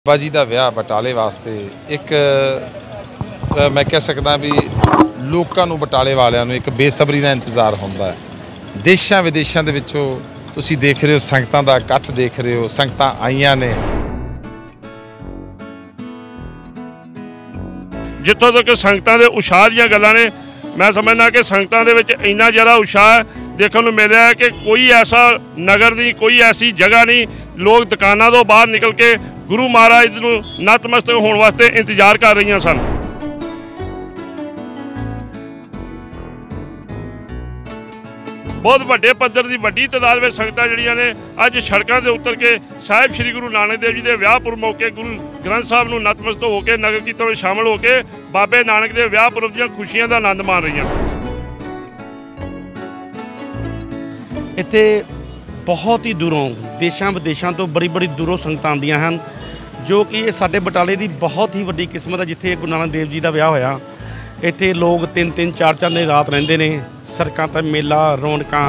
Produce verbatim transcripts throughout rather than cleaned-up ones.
बाबा जी का विआह बटाले वास्ते एक मैं कह सकदा भी लोगों नूं बटाले वालियां नूं एक बेसबरी का इंतज़ार होंदा है। देशां विदेशां दे विचों तुसीं देख रहे हो, संगतां दा इकट्ठ देख रहे हो, संगतां आईयां ने। जित्थों तक संगतां दे उत्साह दीयां गल्लां ने, मैं समझना कि संगतां दे विच इन्ना ज़्यादा उत्साह देखने को मिल रहा है कि कोई ऐसा नगर नहीं, कोई ऐसी जगह नहीं, लोग दुकानों तो बाहर निकल के गुरु महाराज नूं नतमस्तक होने वास्ते इंतजार कर रही सन। बहुत वड्डे पद्धर की वड्डी तादाद में संगतां जिहड़ियां ने अज सड़कों से उतर के साहिब श्री गुरु नानक देव जी के विआहपुर मौके गुरु ग्रंथ साहब नूं नतमस्तक होकर नगर कीर्तन में शामिल होकर बाबे नानक के विआहपुर दी खुशियां का आनंद मान रही हैं। इत्थे बहुत ही दूरों देशों विदेशों तो बड़ी बड़ी दूरों संगत आंदियां हैं, जो कि ये साडे बटाले की बहुत ही वड्डी किस्मत है। जिथे गुरु नानक देव जी का विआह होया, इत्थे लोग तीन तीन चार चार दिन रात रहिंदे ने, सड़कों पर मेला रौनकां।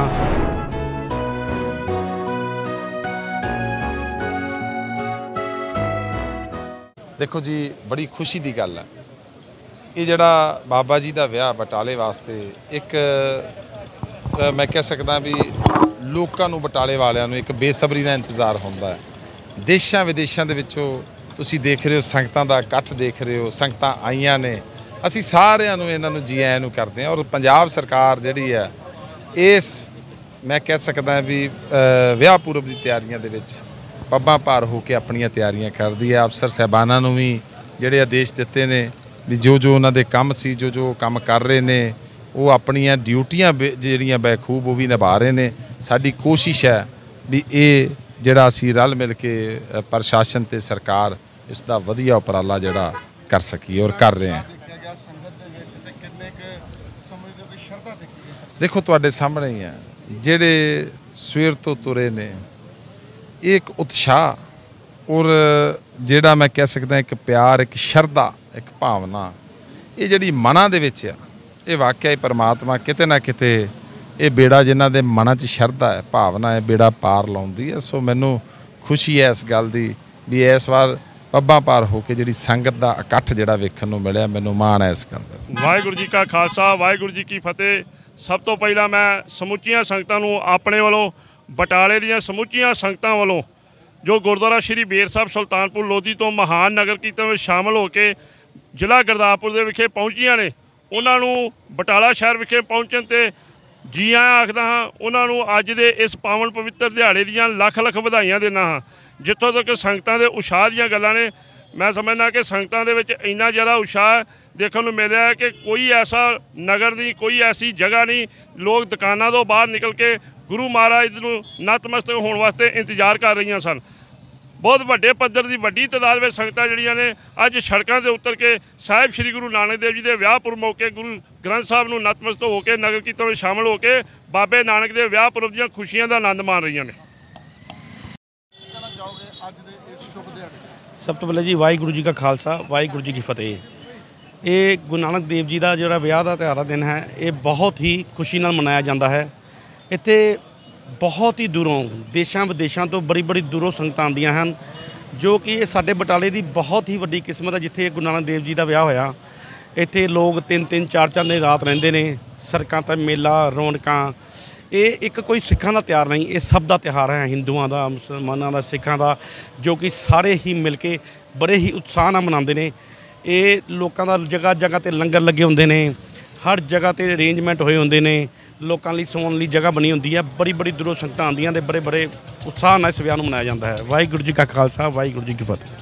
देखो जी, बड़ी खुशी की गल है ये जिहड़ा बाबा जी का विआह बटाले वास्ते एक मैं कह सकदा भी लोगों नूं बटाले वालियां नूं एक बेसबरी का इंतज़ार होंदा है। देशां विदेशां दे विचों तुसीं देख रहे हो, संगतां दा इकट्ठ देख रहे हो, संगतां आईयां ने। असीं सारिआं नूं इन्हां नूं जी आਇਆਂ नूं करदे हां। और पंजाब सरकार जिहड़ी है इस मैं कह सकदा भी विआह पूर्व की तैयारियां दे विच पब्बां भार हो के अपणियां तैयारियां करदी है। अफसर साहिबानां नूं भी जिहड़े आदेश दित्ते ने भी जो जो उन्हां दे काम सी, जो जो काम कर रहे ने, वो अपनियां ड्यूटियां जिहड़ियां बैखूब वो भी निभा रहे ने। साडी कोशिश है भी ये जिहड़ा असीं रल मिल के प्रशासन ते सरकार इसका वधिया उपराला जिहड़ा कर सकीए और कर रहे हैं। देखो तुहाडे सामने ही है, जिहड़े सवेर तो तुरे ने, एक उत्साह और जिहड़ा मैं कह सकदा एक प्यार, एक शरधा, एक भावना, ये जिहड़ी मनां दे विच आ, ये वाकई ही परमात्मा किते ना किते ये बेड़ा जिन्हां दे मनां च शरधा है, भावना है, बेड़ा पार लाउंदी है। सो मैनूं खुशी है इस गल दी भी इस बार पब्बां पार होके जिहड़ी संगत दा इकट्ठ जिहड़ा वेखण नूं मिलिआ, मैनूं माण है इस गल दा। वाहिगुरू जी का खालसा, वाहिगुरू जी की फतेह। सब तो पहला मैं समूचियां संगतां नूं अपने वालों, बटाले दीयां समूचियां संगतां वालों जो गुरुद्वारा श्री बेर साहब सुल्तानपुर लोधी तो महान नगर कीर्तन में शामिल होकर जिला गुरदासपुर दे विखे पहुंचियां ने, उन्हां नूं बटाला शहर विखे पहुंचण ते जी आਇਆਂ आखदा हाँ। उन्हां नूं अज दे इस पावन पवित्र दिहाड़े दीयां लख लख वधाइयां देना हाँ। जित्थों तक संगतां दे उत्साह दीयां गल्लां ने, मैं समझना कि संगतां दे विच इन्ना ज़्यादा उत्साह देखने को मिल रहा है कि कोई ऐसा नगर नहीं, कोई ऐसी जगह नहीं, लोग दुकानों तो बाहर निकल के गुरु महाराज नूं नतमस्तक होने वास्ते इंतजार कर रही सन। बहुत वड्डे पद्धर की वड्डी तादाद में संगतां जिहड़ियां ने अज सड़कों से उतर के साहिब श्री गुरु नानक देव जी के विआहपुर मौके गुरु ग्रंथ साहब नूं नतमस्तक होकर नगर कीर्तन में शामिल होकर बाबे नानक के विआहपुर दी खुशियां का आनंद मान रही ने। सब तो पहले जी वाहिगुरू जी का खालसा, वाहिगुरू जी की फतेह। ये गुरु नानक देव जी का जो विआह का त्यौहार दिन है, ये बहुत ही खुशी नाल मनाया जाता है। इत्थे बहुत ही दूरों देशों विदेशों तो बड़ी बड़ी दूरों संगत आंदियां हैं, जो कि ये साडे बटाले की बहुत ही वड्डी किस्मत है। जिथे गुरु नानक देव जी का विआह होया, इत्थे लोग तीन तीन चार चार दिन रात रहिंदे ने, सड़कों पर मेला रौनकां। ये एक कोई सिखां दा त्यौहार नहीं, ये सब का त्यौहार है, हिंदुओं का, मुसलमानों का, सिखां का, जो कि सारे ही मिल के बड़े ही उत्साह नाल मनाते हैं। ये लोगों का जगह जगह ते लंगर लगे होंदे ने, हर जगह ते अरेंजमेंट होए होंदे ने, लोगों लई सौण लई जगह बनी होंदी है। बड़ी बड़ी दूरों संगतां आंदियां ते बड़े बड़े उत्साह नाल इस विआह नूं मनाया जाता है। वाहिगुरू जी का खालसा, वाहिगुरू जी की फतेह।